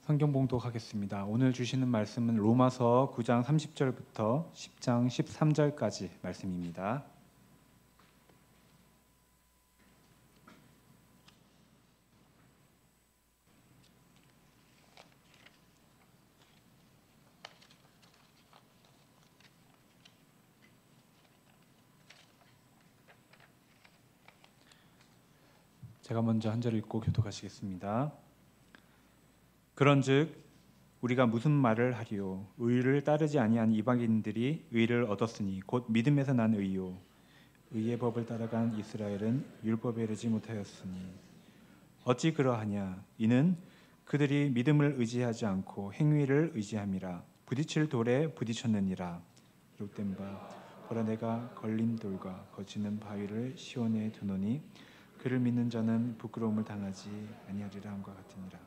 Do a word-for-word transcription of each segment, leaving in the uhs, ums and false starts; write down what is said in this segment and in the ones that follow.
성경 봉독하겠습니다. 오늘 주시는 말씀은 로마서 구 장 삼십 절부터 십 장 십삼 절까지 말씀입니다. 제가 먼저 한 절 읽고 교독하시겠습니다. 그런즉 우리가 무슨 말을 하리요? 의를 따르지 아니한 이방인들이 의를 얻었으니 곧 믿음에서 난 의요. 의의 법을 따라간 이스라엘은 율법에 이르지 못하였으니 어찌 그러하냐? 이는 그들이 믿음을 의지하지 않고 행위를 의지함이라. 부딪힐 돌에 부딪혔느니라. 기록된 바 보라 내가 걸린 돌과 거치는 바위를 시온에 두노니 그를 믿는 자는 부끄러움을 당하지 아니하리라 함과 같으니라.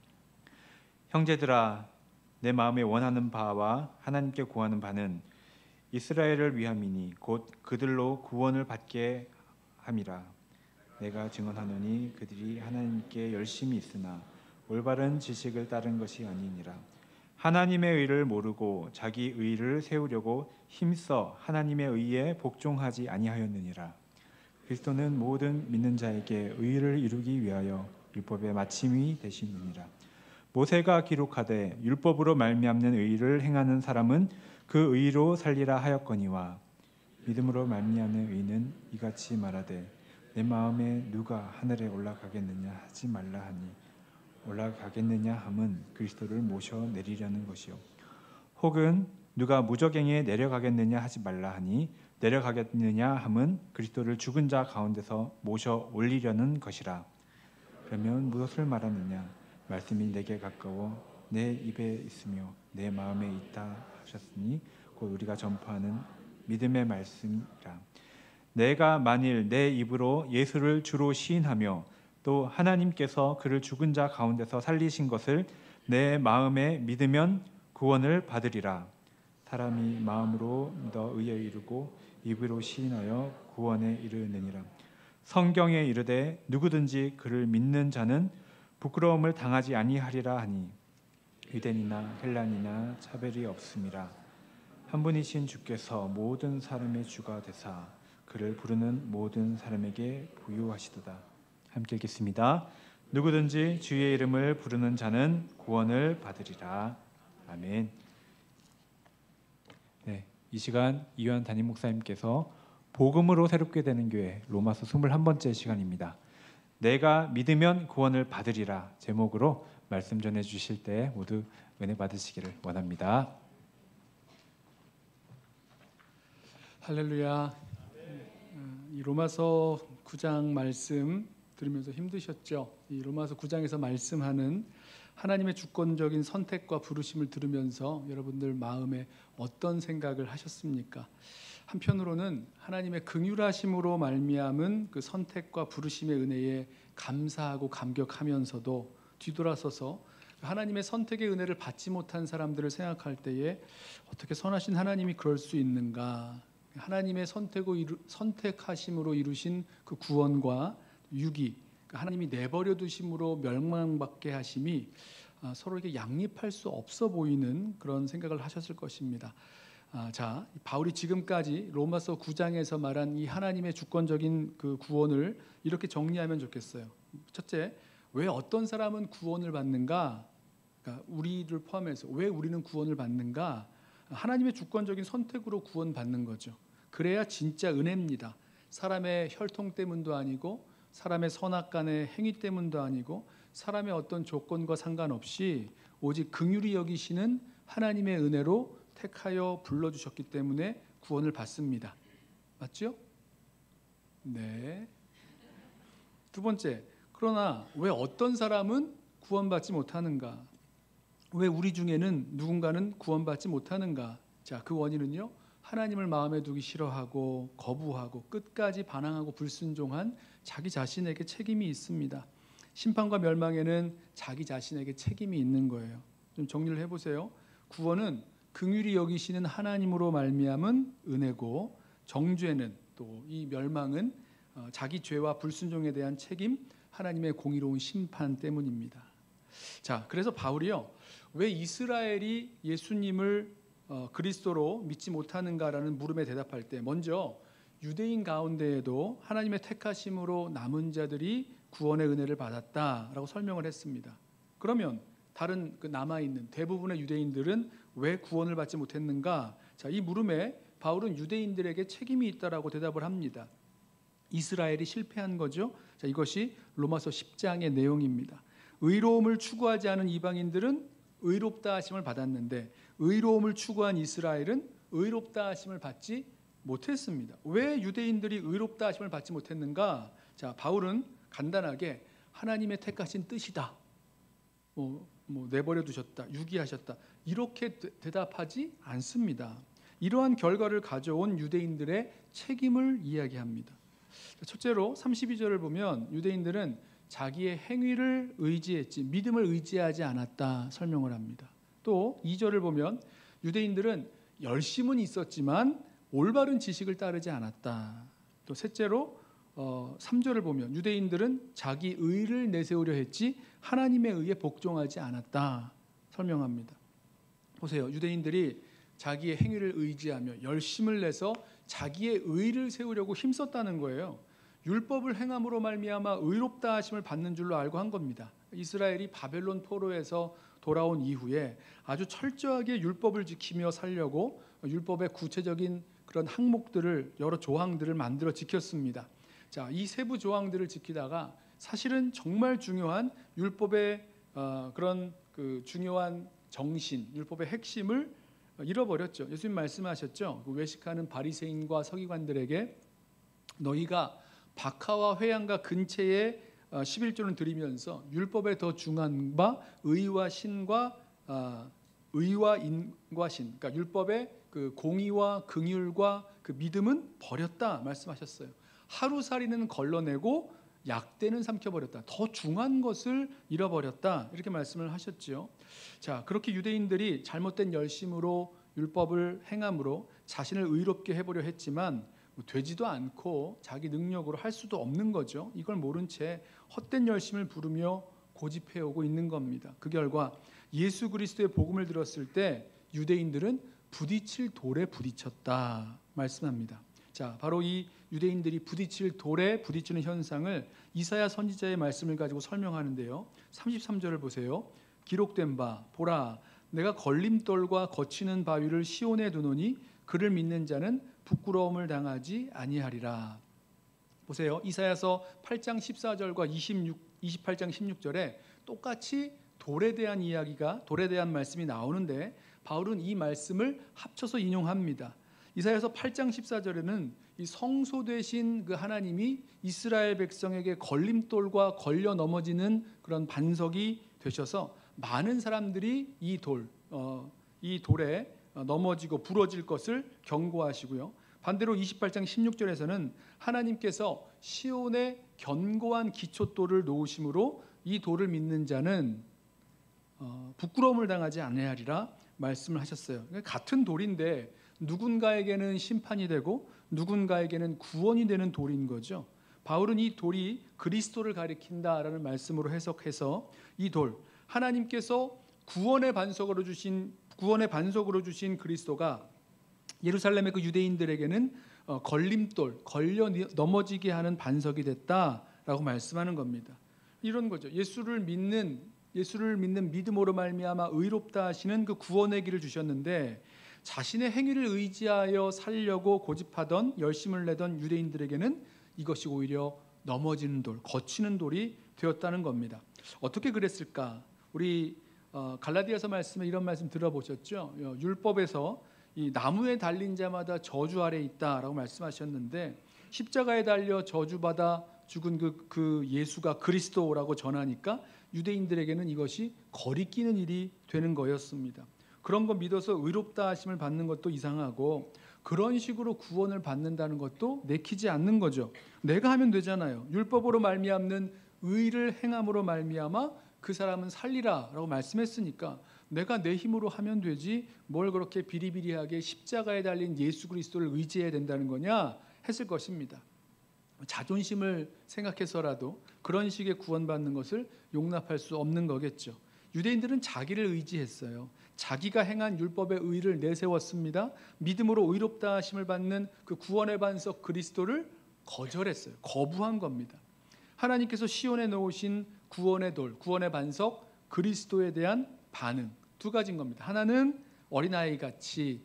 형제들아, 내 마음에 원하는 바와 하나님께 구하는 바는 이스라엘을 위함이니 곧 그들로 구원을 받게 함이라. 내가 증언하노니 그들이 하나님께 열심히 있으나 올바른 지식을 따른 것이 아니니라. 하나님의 의를 모르고 자기 의를 세우려고 힘써 하나님의 의에 복종하지 아니하였느니라. 그리스도는 모든 믿는 자에게 의를 이루기 위하여 율법의 마침이 되시느니라. 모세가 기록하되 율법으로 말미암는 의를 행하는 사람은 그 의로 살리라 하였거니와 믿음으로 말미암는 의는 이같이 말하되 내 마음에 누가 하늘에 올라가겠느냐 하지 말라 하니 올라가겠느냐 함은 그리스도를 모셔 내리려는 것이요 혹은 누가 무저갱에 내려가겠느냐 하지 말라 하니 내려가겠느냐 함은 그리스도를 죽은 자 가운데서 모셔 올리려는 것이라. 그러면 무엇을 말하느냐? 말씀이 내게 가까워 내 입에 있으며 내 마음에 있다 하셨으니 곧 우리가 전파하는 믿음의 말씀이라. 내가 만일 내 입으로 예수를 주로 시인하며 또 하나님께서 그를 죽은 자 가운데서 살리신 것을 내 마음에 믿으면 구원을 받으리라. 사람이 마음으로 믿어 의에 이르고 입으로 시인하여 구원에 이르느니라. 성경에 이르되 누구든지 그를 믿는 자는 부끄러움을 당하지 아니하리라 하니 유대인이나 헬란이나 차별이 없음이라. 한 분이신 주께서 모든 사람의 주가 되사 그를 부르는 모든 사람에게 부유하시도다. 함께 읽겠습니다. 누구든지 주의 이름을 부르는 자는 구원을 받으리라. 아멘. 네, 이 시간 이완 담임 목사님께서 복음으로 새롭게 되는 교회 로마서 이십일 번째 시간입니다. 내가 믿으면 구원을 받으리라 제목으로 말씀 전해 주실 때 모두 은혜 받으시기를 원합니다. 할렐루야. 이 로마서 구 장 말씀 들으면서 힘드셨죠? 이 로마서 구 장에서 말씀하는 하나님의 주권적인 선택과 부르심을 들으면서 여러분들 마음에 어떤 생각을 하셨습니까? 한편으로는 하나님의 긍휼하심으로 말미암은 그 선택과 부르심의 은혜에 감사하고 감격하면서도 뒤돌아서서 하나님의 선택의 은혜를 받지 못한 사람들을 생각할 때에 어떻게 선하신 하나님이 그럴 수 있는가? 하나님의 선택으로 이루, 선택하심으로 이루신 그 구원과 유기, 하나님이 내버려 두심으로 멸망받게 하심이 서로에게 양립할 수 없어 보이는 그런 생각을 하셨을 것입니다. 아, 자, 바울이 지금까지 로마서 구 장에서 말한 이 하나님의 주권적인 그 구원을 이렇게 정리하면 좋겠어요. 첫째, 왜 어떤 사람은 구원을 받는가? 그러니까 우리를 포함해서 왜 우리는 구원을 받는가? 하나님의 주권적인 선택으로 구원받는 거죠. 그래야 진짜 은혜입니다. 사람의 혈통 때문도 아니고 사람의 선악간의 행위 때문도 아니고 사람의 어떤 조건과 상관없이 오직 긍휼히 여기시는 하나님의 은혜로 택하여 불러주셨기 때문에 구원을 받습니다. 맞죠? 네. 두 번째, 그러나 왜 어떤 사람은 구원받지 못하는가? 왜 우리 중에는 누군가는 구원받지 못하는가? 자, 그 원인은요, 하나님을 마음에 두기 싫어하고 거부하고 끝까지 반항하고 불순종한 자기 자신에게 책임이 있습니다. 심판과 멸망에는 자기 자신에게 책임이 있는 거예요. 좀 정리를 해보세요. 구원은 긍휼히 여기시는 하나님으로 말미암은 은혜고, 정죄는 또 이 멸망은 자기 죄와 불순종에 대한 책임, 하나님의 공의로운 심판 때문입니다. 자, 그래서 바울이요, 왜 이스라엘이 예수님을 어, 그리스도로 믿지 못하는가라는 물음에 대답할 때 먼저 유대인 가운데에도 하나님의 택하심으로 남은 자들이 구원의 은혜를 받았다라고 설명을 했습니다. 그러면 다른 그 남아있는 대부분의 유대인들은 왜 구원을 받지 못했는가? 자, 이 물음에 바울은 유대인들에게 책임이 있다라고 대답을 합니다. 이스라엘이 실패한 거죠. 자, 이것이 로마서 십 장의 내용입니다. 의로움을 추구하지 않은 이방인들은 의롭다 하심을 받았는데 의로움을 추구한 이스라엘은 의롭다 하심을 받지 못했습니다. 왜 유대인들이 의롭다 하심을 받지 못했는가? 자, 바울은 간단하게 하나님의 택하신 뜻이다. 뭐, 뭐 내버려 두셨다, 유기하셨다, 이렇게 대답하지 않습니다. 이러한 결과를 가져온 유대인들의 책임을 이야기합니다. 첫째로 삼십이 절을 보면 유대인들은 자기의 행위를 의지했지 믿음을 의지하지 않았다 설명을 합니다. 또 이 절을 보면 유대인들은 열심은 있었지만 올바른 지식을 따르지 않았다. 또 셋째로 어, 삼 절을 보면 유대인들은 자기 의를 내세우려 했지 하나님의 의에 복종하지 않았다 설명합니다. 보세요. 유대인들이 자기의 행위를 의지하며 열심을 내서 자기의 의를 세우려고 힘썼다는 거예요. 율법을 행함으로 말미암아 의롭다 하심을 받는 줄로 알고 한 겁니다. 이스라엘이 바벨론 포로에서 돌아온 이후에 아주 철저하게 율법을 지키며 살려고 율법의 구체적인 그런 항목들을 여러 조항들을 만들어 지켰습니다. 자, 이 세부 조항들을 지키다가 사실은 정말 중요한 율법의 어, 그런 그 중요한 정신, 율법의 핵심을 잃어버렸죠. 예수님 말씀하셨죠. 그 외식하는 바리새인과 서기관들에게 너희가 박하와 회양과 근체에 십일조는 드리면서 율법에 더 중한 바 의와 신과 어, 의와 인과 신, 그러니까 율법의 그 공의와 긍휼과 그 믿음은 버렸다 말씀하셨어요. 하루살이는 걸러내고 약대는 삼켜버렸다. 더 중한 것을 잃어버렸다. 이렇게 말씀을 하셨죠. 자, 그렇게 유대인들이 잘못된 열심으로 율법을 행함으로 자신을 의롭게 해보려 했지만 되지도 않고 자기 능력으로 할 수도 없는 거죠. 이걸 모른 채 헛된 열심을 부르며 고집해오고 있는 겁니다. 그 결과 예수 그리스도의 복음을 들었을 때 유대인들은 부딪힐 돌에 부딪혔다 말씀합니다. 자, 바로 이 유대인들이 부딪힐 돌에 부딪히는 현상을 이사야 선지자의 말씀을 가지고 설명하는데요. 삼십삼 절을 보세요. 기록된 바 보라 내가 걸림돌과 거치는 바위를 시온에 두노니 그를 믿는 자는 부끄러움을 당하지 아니하리라. 보세요. 이사야서 팔 장 십사 절과 이십육, 이십팔 장 십육 절에 똑같이 돌에 대한 이야기가 돌에 대한 말씀이 나오는데 바울은 이 말씀을 합쳐서 인용합니다. 이사야서 팔 장 십사 절에는 이 성소 되신 그 하나님이 이스라엘 백성에게 걸림돌과 걸려 넘어지는 그런 반석이 되셔서 많은 사람들이 이 돌, 어, 이 돌에 넘어지고 부러질 것을 경고하시고요. 반대로 이십팔 장 십육 절에서는 하나님께서 시온에 견고한 기초돌을 놓으심으로 이 돌을 믿는 자는 어, 부끄러움을 당하지 아니하리라 말씀을 하셨어요. 같은 돌인데 누군가에게는 심판이 되고 누군가에게는 구원이 되는 돌인 거죠. 바울은 이 돌이 그리스도를 가리킨다라는 말씀으로 해석해서 이 돌, 하나님께서 구원의 반석으로 주신 구원의 반석으로 주신 그리스도가 예루살렘의 그 유대인들에게는 어, 걸림돌, 걸려 넘어지게 하는 반석이 됐다라고 말씀하는 겁니다. 이런 거죠. 예수를 믿는 예수를 믿는 믿음으로 말미암아 의롭다 하시는 그 구원의 길을 주셨는데 자신의 행위를 의지하여 살려고 고집하던 열심을 내던 유대인들에게는 이것이 오히려 넘어지는 돌, 거치는 돌이 되었다는 겁니다. 어떻게 그랬을까? 우리 어, 갈라디아서 말씀에 이런 말씀 들어보셨죠? 어, 율법에서 이 나무에 달린 자마다 저주 아래 있다라고 말씀하셨는데 십자가에 달려 저주받아 죽은 그, 그 예수가 그리스도라고 전하니까 유대인들에게는 이것이 거리끼는 일이 되는 거였습니다. 그런 거 믿어서 의롭다 하심을 받는 것도 이상하고 그런 식으로 구원을 받는다는 것도 내키지 않는 거죠. 내가 하면 되잖아요. 율법으로 말미암는 의를 행함으로 말미암아 그 사람은 살리라라고 말씀했으니까 내가 내 힘으로 하면 되지 뭘 그렇게 비리비리하게 십자가에 달린 예수 그리스도를 의지해야 된다는 거냐 했을 것입니다. 자존심을 생각해서라도 그런 식의 구원받는 것을 용납할 수 없는 거겠죠. 유대인들은 자기를 의지했어요. 자기가 행한 율법의 의를 내세웠습니다. 믿음으로 의롭다 하심을 받는 그 구원의 반석 그리스도를 거절했어요. 거부한 겁니다. 하나님께서 시온에 놓으신 구원의 돌, 구원의 반석 그리스도에 대한 반응 두 가지인 겁니다. 하나는 어린아이 같이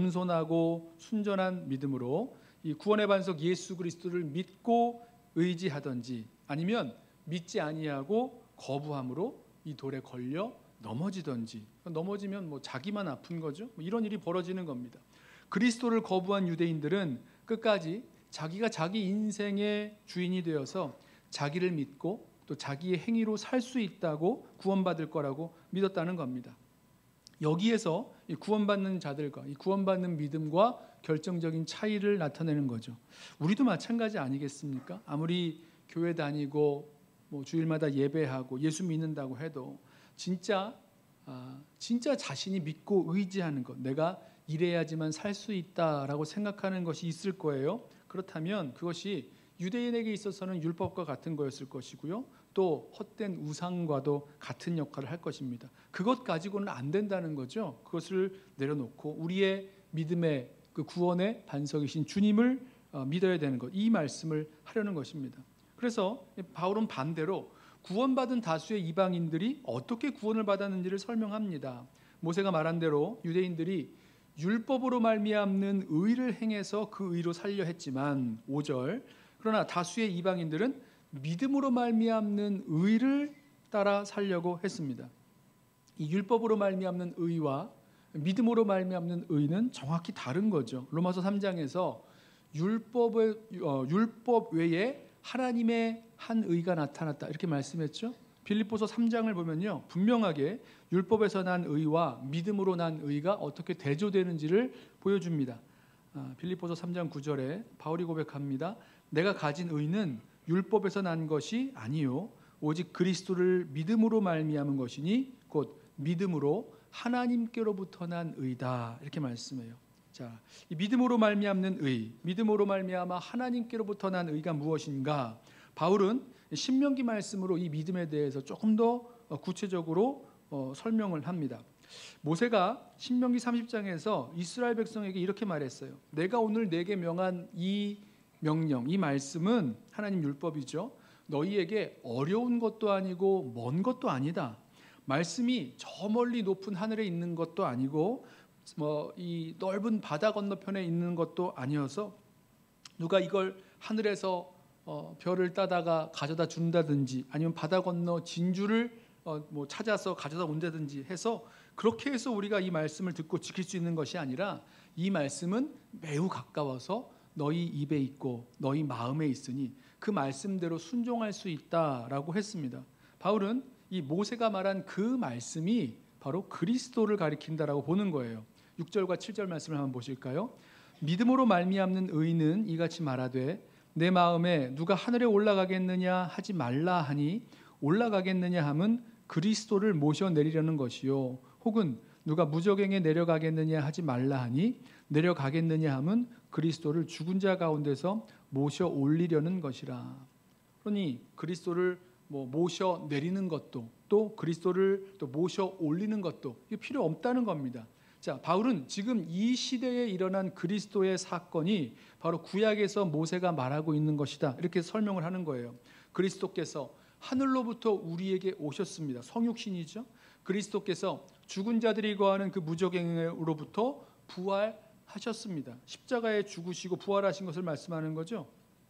겸손하고 순전한 믿음으로 이 구원의 반석 예수 그리스도를 믿고 의지하든지, 아니면 믿지 아니하고 거부함으로 이 돌에 걸려 넘어지든지. 넘어지면 뭐 자기만 아픈 거죠. 뭐 이런 일이 벌어지는 겁니다. 그리스도를 거부한 유대인들은 끝까지 자기가 자기 인생의 주인이 되어서 자기를 믿고 또 자기의 행위로 살 수 있다고 구원받을 거라고 믿었다는 겁니다. 여기에서 이 구원받는 자들과 이 구원받는 믿음과 결정적인 차이를 나타내는 거죠. 우리도 마찬가지 아니겠습니까? 아무리 교회 다니고 뭐 주일마다 예배하고 예수 믿는다고 해도 진짜 아, 진짜 자신이 믿고 의지하는 것, 내가 이래야지만 살 수 있다라고 생각하는 것이 있을 거예요. 그렇다면 그것이 유대인에게 있어서는 율법과 같은 거였을 것이고요. 또 헛된 우상과도 같은 역할을 할 것입니다. 그것 가지고는 안 된다는 거죠. 그것을 내려놓고 우리의 믿음의 그 구원의 반석이신 주님을 믿어야 되는 것, 이 말씀을 하려는 것입니다. 그래서 바울은 반대로 구원받은 다수의 이방인들이 어떻게 구원을 받았는지를 설명합니다. 모세가 말한 대로 유대인들이 율법으로 말미암는 의를 행해서 그 의로 살려 했지만 오 절, 그러나 다수의 이방인들은 믿음으로 말미암는 의를 따라 살려고 했습니다. 이 율법으로 말미암는 의와 믿음으로 말미암는 의는 정확히 다른 거죠. 로마서 삼 장에서 율법의 어, 율법 외에 하나님의 한 의가 나타났다 이렇게 말씀했죠. 빌립보서 삼 장을 보면요, 분명하게 율법에서 난 의와 믿음으로 난 의가 어떻게 대조되는지를 보여줍니다. 아, 빌립보서 삼 장 구 절에 바울이 고백합니다. 내가 가진 의는 율법에서 난 것이 아니요 오직 그리스도를 믿음으로 말미암은 것이니 곧 믿음으로 하나님께로부터 난 의다 이렇게 말씀해요. 자, 이 믿음으로 말미암는 의, 믿음으로 말미암아 하나님께로부터 난 의가 무엇인가? 바울은 신명기 말씀으로 이 믿음에 대해서 조금 더 구체적으로 어, 설명을 합니다. 모세가 신명기 삼십 장에서 이스라엘 백성에게 이렇게 말했어요. 내가 오늘 내게 명한 이 명령, 이 말씀은 하나님 율법이죠. 너희에게 어려운 것도 아니고 먼 것도 아니다. 말씀이 저 멀리 높은 하늘에 있는 것도 아니고 뭐 이 넓은 바다 건너편에 있는 것도 아니어서 누가 이걸 하늘에서 어, 별을 따다가 가져다 준다든지 아니면 바다 건너 진주를 어, 뭐 찾아서 가져다 온다든지 해서 그렇게 해서 우리가 이 말씀을 듣고 지킬 수 있는 것이 아니라 이 말씀은 매우 가까워서 너희 입에 있고 너희 마음에 있으니 그 말씀대로 순종할 수 있다라고 했습니다. 바울은 이 모세가 말한 그 말씀이 바로 그리스도를 가리킨다라고 보는 거예요. 육 절과 칠 절 말씀을 한번 보실까요? 믿음으로 말미암는 의는 이같이 말하되 내 마음에 누가 하늘에 올라가겠느냐 하지 말라 하니 올라가겠느냐 함은 그리스도를 모셔 내리려는 것이요 혹은 누가 무저갱에 내려가겠느냐 하지 말라 하니 내려가겠느냐 함은 그리스도를 죽은 자 가운데서 모셔 올리려는 것이라. 그러니 그리스도를 뭐 모셔 내리는 것도 또 그리스도를 또 모셔 올리는 것도 이게 필요 없다는 겁니다. 자, 바울은 지금 이 시대에 일어난 그리스도의 사건이 바로 구약에서 모세가 말하고 있는 것이다 이렇게 설명을 하는 거예요. 그리스도께서 하늘로부터 우리에게 오셨습니다. 성육신이죠. 그리스도께서 죽은 자들이 거하는 그 무저갱으로부터 부활하셨습니다. 십자가에 죽으시고 부활하신 것을 말씀하는 거죠.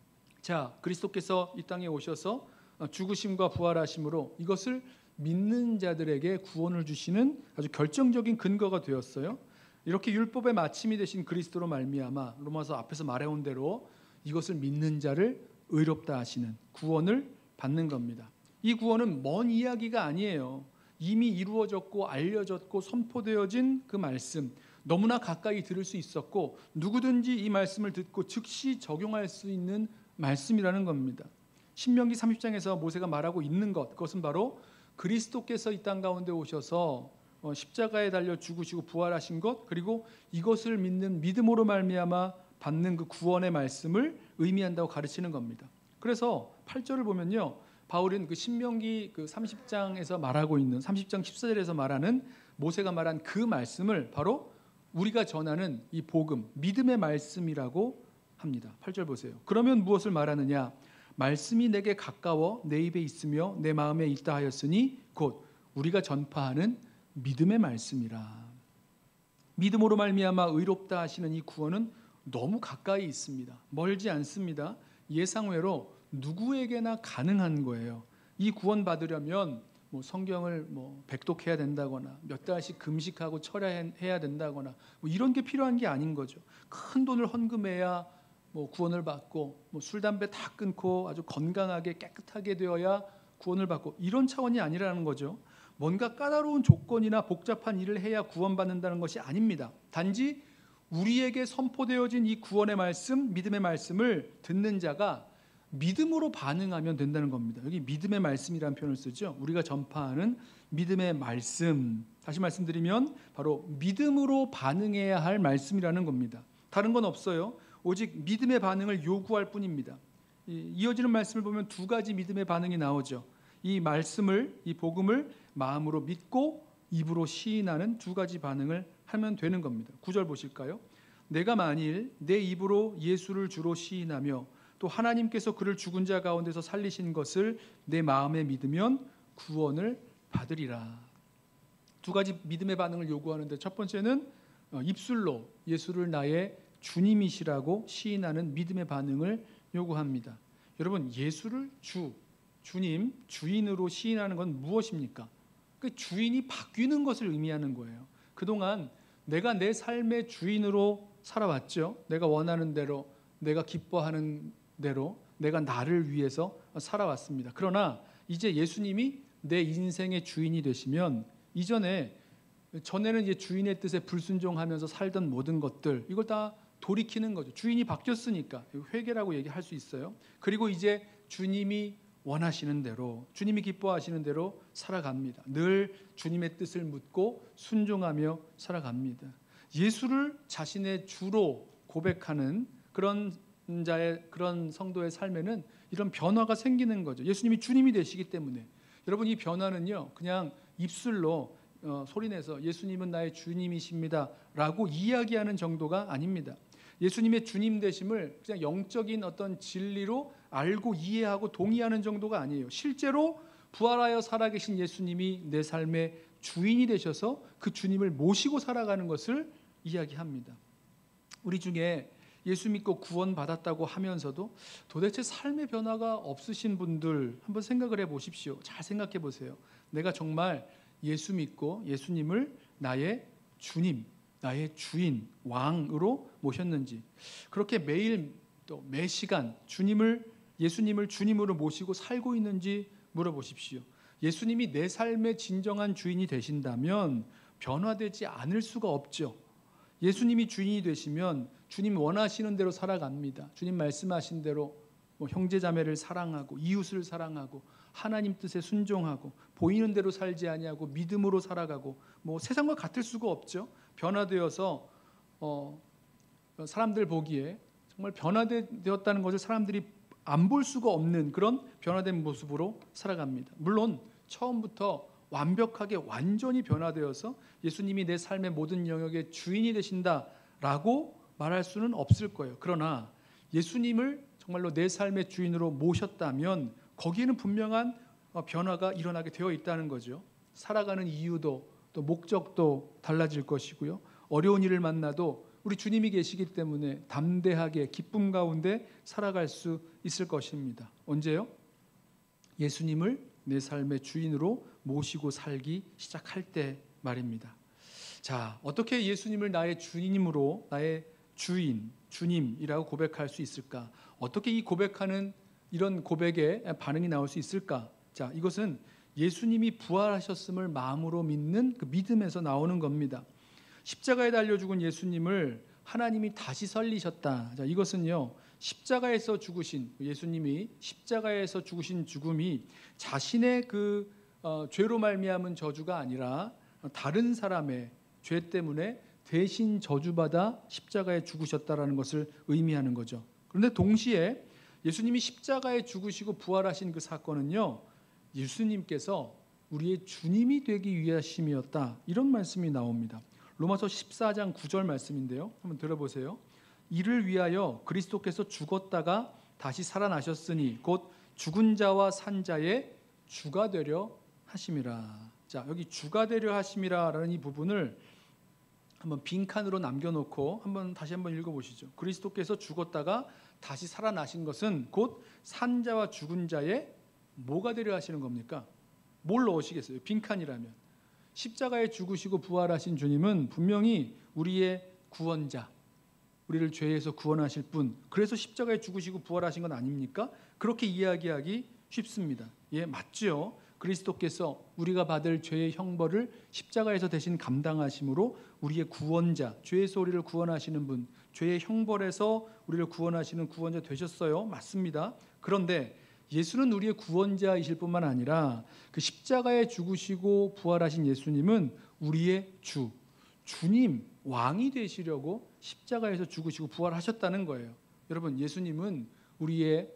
자, 그리스도께서 이 땅에 오셔서 죽으심과 부활하심으로 이것을 믿는 자들에게 구원을 주시는 아주 결정적인 근거가 되었어요. 이렇게 율법의 마침이 되신 그리스도로 말미암아 로마서 앞에서 말해온 대로 이것을 믿는 자를 의롭다 하시는 구원을 받는 겁니다. 이 구원은 먼 이야기가 아니에요. 이미 이루어졌고 알려졌고 선포되어진 그 말씀, 너무나 가까이 들을 수 있었고 누구든지 이 말씀을 듣고 즉시 적용할 수 있는 말씀이라는 겁니다. 신명기 삼십 장에서 모세가 말하고 있는 것, 그것은 바로 그리스도께서 이 땅 가운데 오셔서 십자가에 달려 죽으시고 부활하신 것, 그리고 이것을 믿는 믿음으로 말미암아 받는 그 구원의 말씀을 의미한다고 가르치는 겁니다. 그래서 팔 절을 보면요, 바울은 그 신명기 그 삼십 장에서 말하고 있는 삼십 장 십사 절에서 말하는 모세가 말한 그 말씀을 바로 우리가 전하는 이 복음, 믿음의 말씀이라고 합니다. 팔 절 보세요. 그러면 무엇을 말하느냐? 말씀이 내게 가까워 내 입에 있으며 내 마음에 있다 하였으니 곧 우리가 전파하는 믿음의 말씀이라. 믿음으로 말미암아 의롭다 하시는 이 구원은 너무 가까이 있습니다. 멀지 않습니다. 예상외로 누구에게나 가능한 거예요. 이 구원 받으려면 뭐 성경을 뭐 백독해야 된다거나 몇 달씩 금식하고 철야해야 된다거나 뭐 이런 게 필요한 게 아닌 거죠. 큰 돈을 헌금해야 뭐 구원을 받고 뭐 술 담배 다 끊고 아주 건강하게 깨끗하게 되어야 구원을 받고 이런 차원이 아니라는 거죠. 뭔가 까다로운 조건이나 복잡한 일을 해야 구원받는다는 것이 아닙니다. 단지 우리에게 선포되어진 이 구원의 말씀, 믿음의 말씀을 듣는 자가 믿음으로 반응하면 된다는 겁니다. 여기 믿음의 말씀이라는 표현을 쓰죠. 우리가 전파하는 믿음의 말씀, 다시 말씀드리면 바로 믿음으로 반응해야 할 말씀이라는 겁니다. 다른 건 없어요. 오직 믿음의 반응을 요구할 뿐입니다. 이어지는 말씀을 보면 두 가지 믿음의 반응이 나오죠. 이 말씀을, 이 복음을 마음으로 믿고 입으로 시인하는 두 가지 반응을 하면 되는 겁니다. 구 절 보실까요? 내가 만일 내 입으로 예수를 주로 시인하며 또 하나님께서 그를 죽은 자 가운데서 살리신 것을 내 마음에 믿으면 구원을 받으리라. 두 가지 믿음의 반응을 요구하는데 첫 번째는 입술로 예수를 나의 주님이시라고 시인하는 믿음의 반응을 요구합니다. 여러분, 예수를 주, 주님, 주인으로 시인하는 건 무엇입니까? 그 주인이 바뀌는 것을 의미하는 거예요. 그동안 내가 내 삶의 주인으로 살아왔죠. 내가 원하는 대로, 내가 기뻐하는 대로, 내가 나를 위해서 살아왔습니다. 그러나 이제 예수님이 내 인생의 주인이 되시면 이전에 전에는 이제 주인의 뜻에 불순종하면서 살던 모든 것들 이걸 다 돌이키는 거죠. 주인이 바뀌었으니까 회개라고 얘기할 수 있어요. 그리고 이제 주님이 원하시는 대로, 주님이 기뻐하시는 대로 살아갑니다. 늘 주님의 뜻을 묻고 순종하며 살아갑니다. 예수를 자신의 주로 고백하는 그런 자의, 그런 성도의 삶에는 이런 변화가 생기는 거죠. 예수님이 주님이 되시기 때문에. 여러분, 이 변화는요, 그냥 입술로 어, 소리내서 예수님은 나의 주님이십니다 라고 이야기하는 정도가 아닙니다. 예수님의 주님 되심을 그냥 영적인 어떤 진리로 알고 이해하고 동의하는 정도가 아니에요. 실제로 부활하여 살아계신 예수님이 내 삶의 주인이 되셔서 그 주님을 모시고 살아가는 것을 이야기합니다. 우리 중에 예수 믿고 구원받았다고 하면서도 도대체 삶의 변화가 없으신 분들 한번 생각을 해보십시오. 잘 생각해 보세요. 내가 정말 예수 믿고 예수님을 나의 주님, 나의 주인, 왕으로 모셨는지, 그렇게 매일 또 매 시간 주님을, 예수님을 주님으로 모시고 살고 있는지 물어보십시오. 예수님이 내 삶의 진정한 주인이 되신다면 변화되지 않을 수가 없죠. 예수님이 주인이 되시면 주님 원하시는 대로 살아갑니다. 주님 말씀하신 대로 뭐 형제자매를 사랑하고 이웃을 사랑하고 하나님 뜻에 순종하고 보이는 대로 살지 아니하고 믿음으로 살아가고 뭐 세상과 같을 수가 없죠. 변화되어서 어, 사람들 보기에 정말 변화되었다는 것을 사람들이 안 볼 수가 없는 그런 변화된 모습으로 살아갑니다. 물론 처음부터 완벽하게 완전히 변화되어서 예수님이 내 삶의 모든 영역의 주인이 되신다라고 말할 수는 없을 거예요. 그러나 예수님을 정말로 내 삶의 주인으로 모셨다면 거기에는 분명한 변화가 일어나게 되어 있다는 거죠. 살아가는 이유도 또 목적도 달라질 것이고요. 어려운 일을 만나도 우리 주님이 계시기 때문에 담대하게 기쁨 가운데 살아갈 수 있을 것입니다. 언제요? 예수님을 내 삶의 주인으로 모시고 살기 시작할 때 말입니다. 자, 어떻게 예수님을 나의 주님으로, 나의 주인, 주님이라고 고백할 수 있을까? 어떻게 이 고백하는 이런 고백에 반응이 나올 수 있을까? 자, 이것은 예수님이 부활하셨음을 마음으로 믿는 그 믿음에서 나오는 겁니다. 십자가에 달려 죽은 예수님을 하나님이 다시 살리셨다. 자, 이것은요, 십자가에서 죽으신 예수님이 십자가에서 죽으신 죽음이 자신의 그 어, 죄로 말미암은 저주가 아니라 다른 사람의 죄 때문에 대신 저주받아 십자가에 죽으셨다라는 것을 의미하는 거죠. 그런데 동시에 예수님이 십자가에 죽으시고 부활하신 그 사건은요, 예수님께서 우리의 주님이 되기 위하심이었다, 이런 말씀이 나옵니다. 로마서 십사 장 구 절 말씀인데요, 한번 들어보세요. 이를 위하여 그리스도께서 죽었다가 다시 살아나셨으니 곧 죽은 자와 산 자의 주가 되려 하심이라. 자, 여기 주가 되려 하심이라라는 이 부분을 한번 빈칸으로 남겨놓고 한번 다시 한번 읽어보시죠. 그리스도께서 죽었다가 다시 살아나신 것은 곧 산자와 죽은 자의 뭐가 되려 하시는 겁니까? 뭘 넣으시겠어요? 빈칸이라면. 십자가에 죽으시고 부활하신 주님은 분명히 우리의 구원자, 우리를 죄에서 구원하실 분, 그래서 십자가에 죽으시고 부활하신 건 아닙니까? 그렇게 이야기하기 쉽습니다. 예, 맞죠. 그리스도께서 우리가 받을 죄의 형벌을 십자가에서 대신 감당하심으로 우리의 구원자, 죄에서 우리를 구원하시는 분, 죄의 형벌에서 우리를 구원하시는 구원자 되셨어요. 맞습니다. 그런데 예수는 우리의 구원자이실 뿐만 아니라 그 십자가에 죽으시고 부활하신 예수님은 우리의 주, 주님, 왕이 되시려고 십자가에서 죽으시고 부활하셨다는 거예요. 여러분, 예수님은 우리의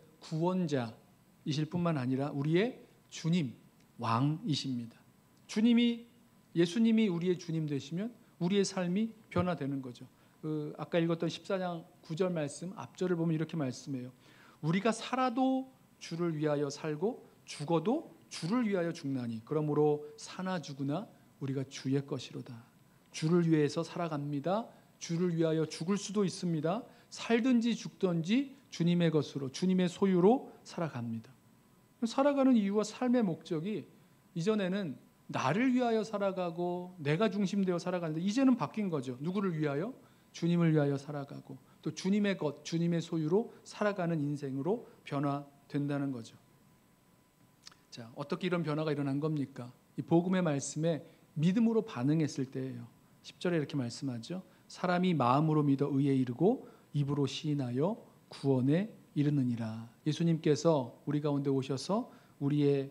구원자이실 뿐만 아니라 우리의 주님, 왕이십니다. 주님이, 예수님이 우리의 주님 되시면 우리의 삶이 변화되는 거죠. 그 아까 읽었던 십사 장 구 절 말씀 앞절을 보면 이렇게 말씀해요. 우리가 살아도 주를 위하여 살고 죽어도 주를 위하여 죽나니 그러므로 사나 죽으나 우리가 주의 것이로다. 주를 위해서 살아갑니다. 주를 위하여 죽을 수도 있습니다. 살든지 죽든지 주님의 것으로, 주님의 소유로 살아갑니다. 살아가는 이유와 삶의 목적이 이전에는 나를 위하여 살아가고 내가 중심되어 살아가는데 이제는 바뀐 거죠. 누구를 위하여? 주님을 위하여 살아가고 또 주님의 것, 주님의 소유로 살아가는 인생으로 변화된다는 거죠. 자, 어떻게 이런 변화가 일어난 겁니까? 이 복음의 말씀에 믿음으로 반응했을 때예요. 십 절에 이렇게 말씀하죠. 사람이 마음으로 믿어 의에 이르고 입으로 시인하여 구원에 이르느니라. 예수님께서 우리 가운데 오셔서 우리의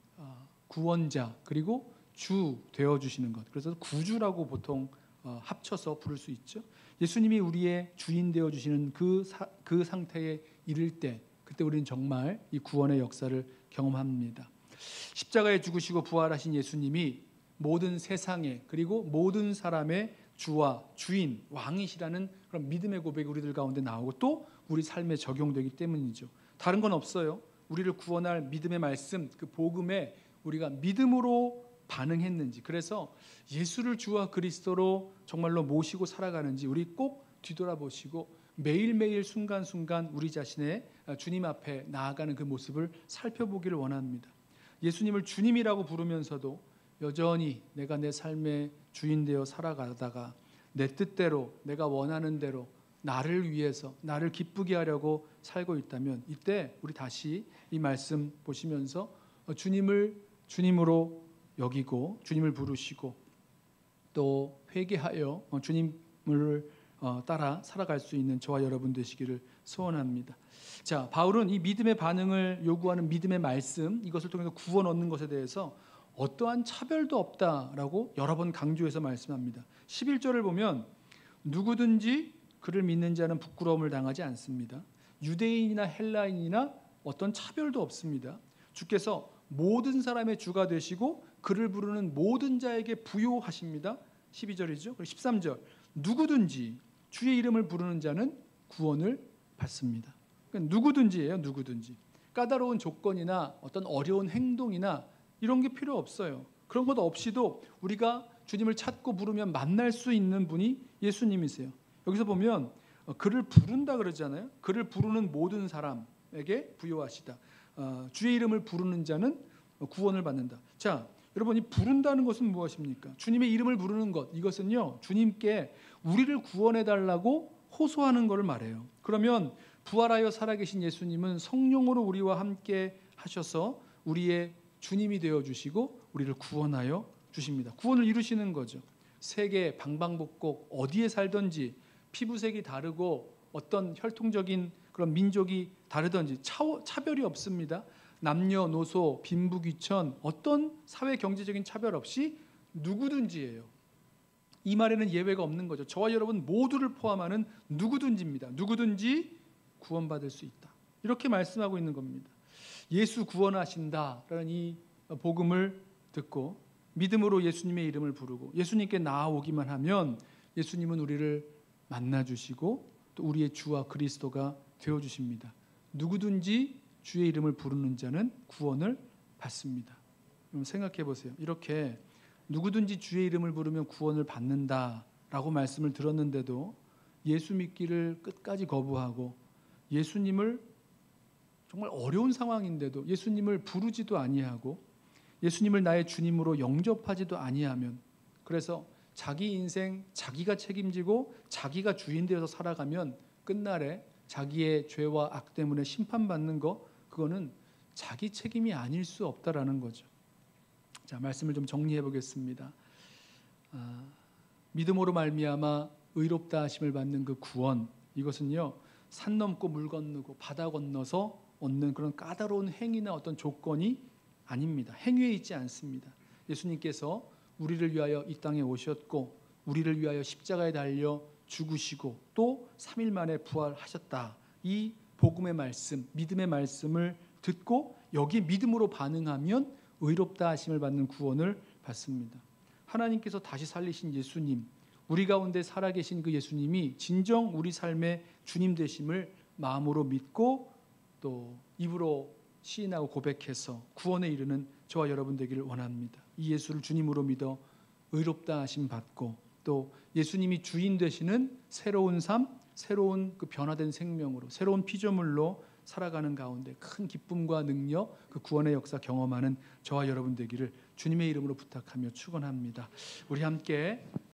구원자 그리고 주 되어주시는 것, 그래서 구주라고 보통 합쳐서 부를 수 있죠. 예수님이 우리의 주인 되어주시는 그, 사, 그 상태에 이를 때 그때 우리는 정말 이 구원의 역사를 경험합니다. 십자가에 죽으시고 부활하신 예수님이 모든 세상에 그리고 모든 사람의 주와 주인, 왕이시라는 그런 믿음의 고백이 우리들 가운데 나오고 또 우리 삶에 적용되기 때문이죠. 다른 건 없어요. 우리를 구원할 믿음의 말씀, 그 복음에 우리가 믿음으로 반응했는지, 그래서 예수를 주와 그리스도로 정말로 모시고 살아가는지 우리 꼭 뒤돌아보시고 매일매일 순간순간 우리 자신의 주님 앞에 나아가는 그 모습을 살펴보기를 원합니다. 예수님을 주님이라고 부르면서도 여전히 내가 내 삶의 주인 되어 살아가다가 내 뜻대로 내가 원하는 대로 나를 위해서 나를 기쁘게 하려고 살고 있다면 이때 우리 다시 이 말씀 보시면서 주님을 주님으로 여기고 주님을 부르시고 또 회개하여 주님을 따라 살아갈 수 있는 저와 여러분 되시기를 소원합니다. 자, 바울은 이 믿음의 반응을 요구하는 믿음의 말씀, 이것을 통해서 구원 얻는 것에 대해서 어떠한 차별도 없다라고 여러 번 강조해서 말씀합니다. 십일 절을 보면 누구든지 그를 믿는 자는 부끄러움을 당하지 않습니다. 유대인이나 헬라인이나 어떤 차별도 없습니다. 주께서 모든 사람의 주가 되시고 그를 부르는 모든 자에게 부요하십니다. 십이 절이죠. 그리고 십삼 절 누구든지 주의 이름을 부르는 자는 구원을 받습니다. 그러니까 누구든지예요. 누구든지. 까다로운 조건이나 어떤 어려운 행동이나 이런 게 필요 없어요. 그런 것 없이도 우리가 주님을 찾고 부르면 만날 수 있는 분이 예수님이세요. 여기서 보면 그를 부른다 그러잖아요. 그를 부르는 모든 사람에게 부요하시다. 어, 주의 이름을 부르는 자는 구원을 받는다. 자, 여러분, 이 부른다는 것은 무엇입니까? 주님의 이름을 부르는 것, 이것은요 주님께 우리를 구원해 달라고 호소하는 것을 말해요. 그러면 부활하여 살아계신 예수님은 성령으로 우리와 함께 하셔서 우리의 주님이 되어주시고 우리를 구원하여 주십니다. 구원을 이루시는 거죠. 세계 방방곡곡 어디에 살든지 피부색이 다르고 어떤 혈통적인 그런 민족이 다르든지 차, 차별이 없습니다. 남녀노소 빈부귀천 어떤 사회 경제적인 차별 없이 누구든지예요. 이 말에는 예외가 없는 거죠. 저와 여러분 모두를 포함하는 누구든지입니다. 누구든지 구원받을 수 있다. 이렇게 말씀하고 있는 겁니다. 예수 구원하신다라는 이 복음을 듣고 믿음으로 예수님의 이름을 부르고 예수님께 나아오기만 하면 예수님은 우리를 만나주시고 또 우리의 주와 그리스도가 되어주십니다. 누구든지 주의 이름을 부르는 자는 구원을 받습니다. 여러분 생각해 보세요. 이렇게 누구든지 주의 이름을 부르면 구원을 받는다라고 말씀을 들었는데도 예수 믿기를 끝까지 거부하고 예수님을 정말 어려운 상황인데도 예수님을 부르지도 아니하고 예수님을 나의 주님으로 영접하지도 아니하면, 그래서 자기 인생 자기가 책임지고 자기가 주인 되어서 살아가면 끝날에 자기의 죄와 악 때문에 심판받는 거, 그거는 자기 책임이 아닐 수 없다라는 거죠. 자, 말씀을 좀 정리해 보겠습니다. 아, 믿음으로 말미암아 의롭다 하심을 받는 그 구원, 이것은요 산 넘고 물 건너고 바다 건너서 얻는 그런 까다로운 행위나 어떤 조건이 아닙니다. 행위에 있지 않습니다. 예수님께서 우리를 위하여 이 땅에 오셨고 우리를 위하여 십자가에 달려 죽으시고 또 삼 일 만에 부활하셨다. 이 복음의 말씀, 믿음의 말씀을 듣고 여기 믿음으로 반응하면 의롭다 하심을 받는 구원을 받습니다. 하나님께서 다시 살리신 예수님, 우리 가운데 살아계신 그 예수님이 진정 우리 삶의 주님 되심을 마음으로 믿고 또 입으로 시인하고 고백해서 구원에 이르는 저와 여러분 되기를 원합니다. 이 예수를 주님으로 믿어 의롭다 하심 받고 또 예수님이 주인 되시는 새로운 삶, 새로운 그 변화된 생명으로, 새로운 피조물로 살아가는 가운데 큰 기쁨과 능력, 그 구원의 역사 경험하는 저와 여러분 되기를 주님의 이름으로 부탁하며 축원합니다. 우리 함께